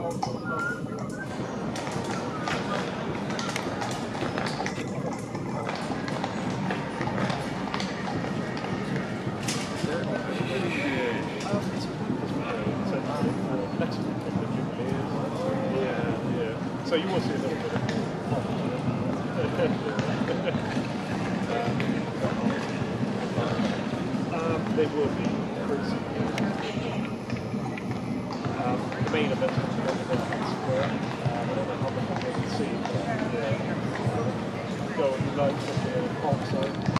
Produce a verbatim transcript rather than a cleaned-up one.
So you will see a little bit of um, they will be pretty soon. Um, the main event